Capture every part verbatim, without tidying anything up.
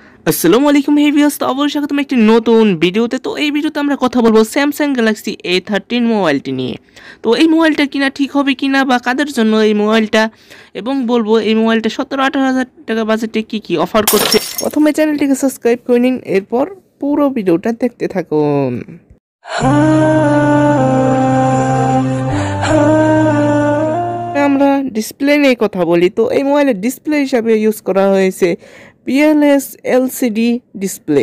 আসসালামু আলাইকুম হে ভিউয়ার্স, তো অবশ্যই স্বাগতম একটি নতুন ভিডিওতে। তো এই ভিডিওতে আমরা কথা বলবো স্যামসাং গ্যালাক্সি এ থার্টিন মোবাইলটি নিয়ে। তো এই মোবাইলটা কিনা ঠিক হবে কিনা বা কাদের জন্য এই মোবাইলটা, এবং বলবো এই মোবাইলটা সতেরো আঠারো হাজার টাকা বাজেটে কি কি অফার করছে। প্রথমে চ্যানেলটিকে সাবস্ক্রাইব করে নিন, এরপর পুরো ভিডিওটা দেখতে থাকুন। আমরা ডিসপ্লে নিয়ে কথা বলি, তো এই মোবাইলের ডিসপ্লে হিসাবে ইউজ করা হয়েছে পিএলএস এলসিডি ডিসপ্লে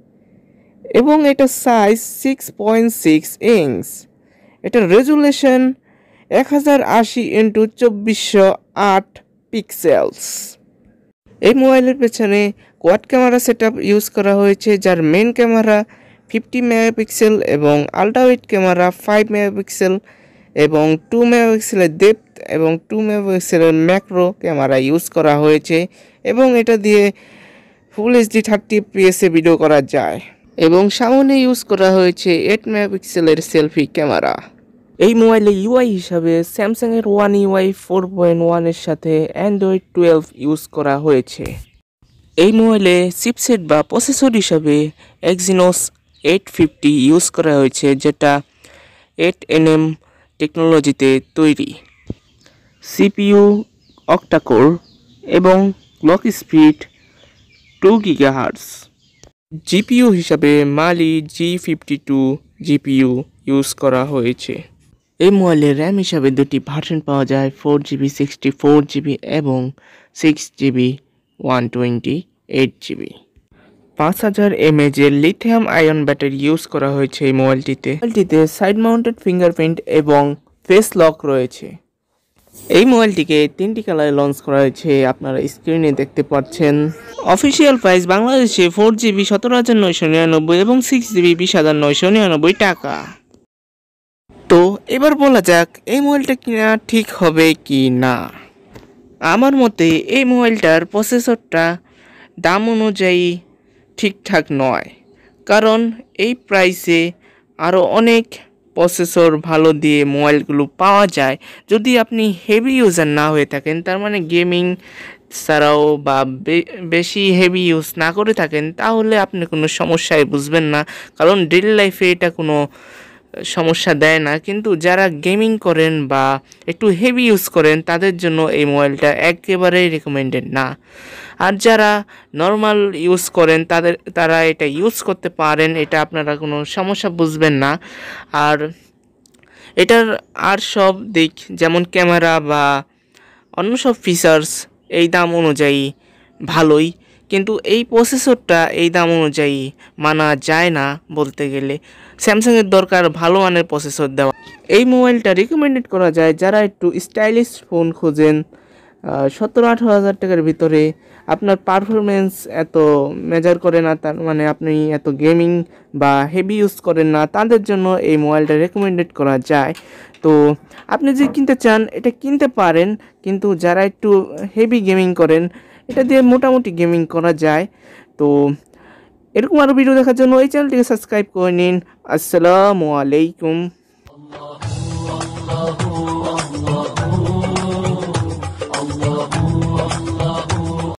এবং এটা size six point six inch. এটার রেজুলেশন এক হাজার আশি ইন্টু চব্বিশশো আট পিক্সেলস। এই মোবাইলের পেছনে কোয়াড ক্যামেরা সেট ইউজ করা হয়েছে, যার মেন ক্যামেরা ফিফটি মেগাপিক্সেল এবং আল্ট্রাওয়াইড ক্যামেরা ফাইভ মেগাপিক্সেল এবং টু মেগাপিক্সেলের ডেপথ এবং টু মেগাপিক্সেলের ম্যাক্রো ক্যামেরা ইউজ করা হয়েছে, এবং এটা দিয়ে ফুল এইচডি থার্টি এফপিএসে ভিডিও করা যায়। এবং সামনে ইউজ করা হয়েছে এইট মেগাপিক্সেলের সেলফি ক্যামেরা। এই মোবাইলে ইউআই হিসাবে স্যামসাংয়ের ওয়ান ইউআই ফোর পয়েন্ট ওয়ানের সাথে অ্যান্ড্রয়েড টুয়েলভ ইউজ করা হয়েছে। এই মোবাইলে চিপসেট বা প্রসেসর হিসাবে এক্সিনোস এইট ফিফটি ইউজ করা হয়েছে, যেটা এইট এনএম টেকনোলজিতে তৈরি। সিপিইউ অক্টাকোর এবং clock speed two gigahertz. GPU হিসাবে Mali G fifty two GPU use করা হয়েছে। এই মোবাইলের র্যাম হিসাবে দুটি ভার্সন পাওয়া যায়, four GB sixty four GB এবং six GB one twenty eight GB. পাঁচ হাজার এমএএচের লিথিয়াম আয়ন ব্যাটারি ইউজ করা হয়েছে এই মোবাইলটিতে। মোবাইলটিতে সাইড মাউন্টেড ফিঙ্গারপ্রিন্ট এবং ফেস লক রয়েছে। এই মোবাইলটিকে তিনটি কালারে লঞ্চ করা হয়েছে, আপনারা স্ক্রিনে দেখতে পাচ্ছেন। অফিসিয়াল প্রাইস বাংলাদেশে ফোর জিবি সতেরো হাজার নয়শো নিরানব্বই এবং সিক্স জিবি বিশ হাজার নয়শো নিরানব্বই টাকা। তো এবার বলা যাক এই মোবাইলটা কিনা ঠিক হবে কি না। আমার মতে এই মোবাইলটার প্রসেসরটা দাম অনুযায়ী ঠিকঠাক নয়, কারণ এই প্রাইসে আরও অনেক প্রসেসর ভালো দিয়ে মোবাইলগুলো পাওয়া যায়। যদি আপনি হেভি ইউজার না হয়ে থাকেন, তার মানে গেমিং ছাড়াও বা বেশি হেভি ইউজ না করে থাকেন, তাহলে আপনি কোনো সমস্যায় বুঝবেন না, কারণ ডেইলি লাইফে এটা কোনো সমস্যা দেয় না। কিন্তু যারা গেমিং করেন বা একটু হেভি ইউজ করেন, তাদের জন্য এই মোবাইলটা একেবারেই রেকমেন্ডেড না। আর যারা নর্মাল ইউজ করেন তাদের তারা এটা ইউজ করতে পারেন, এটা আপনারা কোনো সমস্যা বুঝবেন না। আর এটার আর সব দিক যেমন ক্যামেরা বা অন্য সব ফিচার্স এই দাম অনুযায়ী ভালোই, কিন্তু এই প্রসেসরটা এই দাম অনুযায়ী মানা যায় না বলতে গেলে। স্যামসাংয়ের দরকার ভালো মানের প্রসেসর দেওয়া। এই মোবাইলটা রিকমেন্ডেড করা যায় যারা একটু স্টাইলিশ ফোন খোঁজেন, সতেরো আঠারো হাজার টাকার ভিতরে আপনার পারফরমেন্স এত মেজার করে না, তার মানে আপনি এত গেমিং বা হেভি ইউজ করেন না, তাদের জন্য এই মোবাইলটা রেকমেন্ডেড করা যায়। তো আপনি যে কিনতে চান এটা কিনতে পারেন, কিন্তু যারা একটু হেভি গেমিং করেন এটা দিয়ে মোটামুটি গেমিং করা যায়। তো এরকম আরও ভিডিও দেখার জন্য এই চ্যানেলটিকে সাবস্ক্রাইব করে নিন। আসসালামু আলাইকুম।